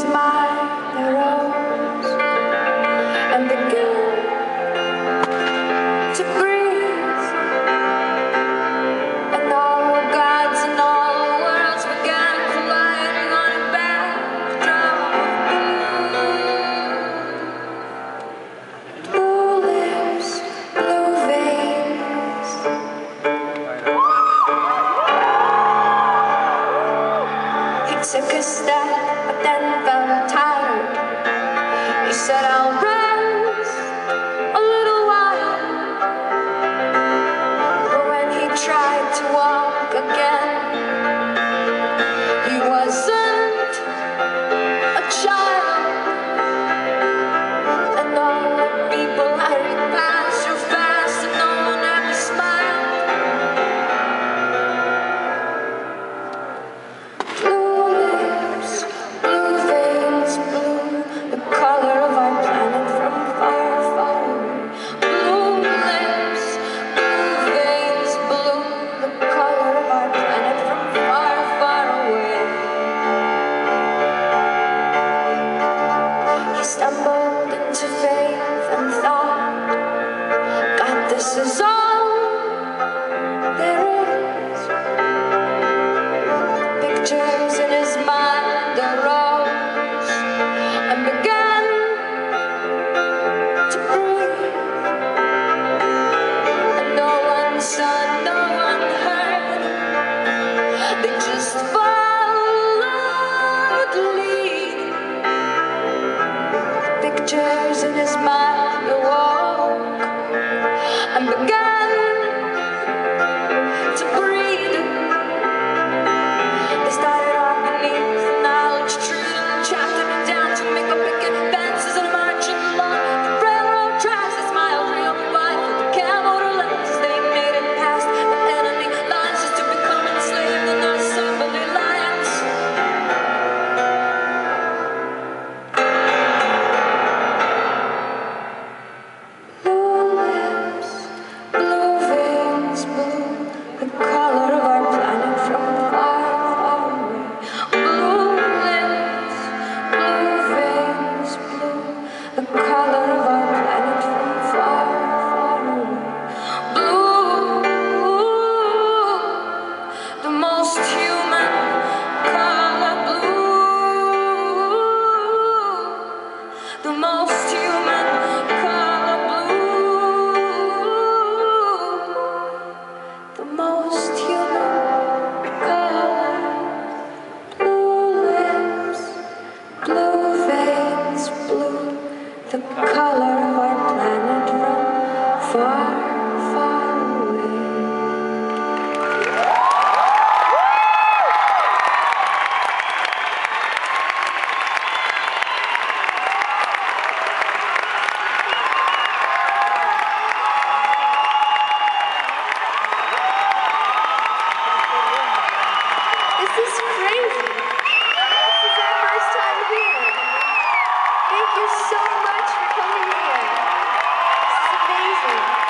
mind arose and began to breathe, and all the gods and all the worlds began colliding on a backdrop of blue lips, blue veins. He took a step, but then felt tired. He said, "I'll rest a little while." But when he tried to walk again, he wasn't a child, and all the people had to pass so fast, and no one ever smiled. Blue lips, blue veins, blue, the color of our planet from far, far away. Blue lips, blue veins, blue, the color of our planet from far, far away. He stumbled into faith and thought, God, this is all there is. Pictures in his mind arose and began to breathe, and no one saw, no one heard. They just followed the lead. Pictures in his mind awoke and began to breathe. They started off beneath the knowledge tree and chopped them down to make a picket fences and marching along the railroad tracks. They smiled real wide for the camel lenses. They made it past the enemy lines just to become enslaved in their assembly lines. Blue lips, blue veins, blue, the color of our planet from far, far away. Blue lips, blue veins, blue, the color of our planet from far, far away. Blue, the most human color. Blue, the most human color. Blue, the most human color. Blue lips, blue veins, blue, the color of our planet from far, far away. This is crazy. This is our first time here. Thank you so much for coming here. This is amazing.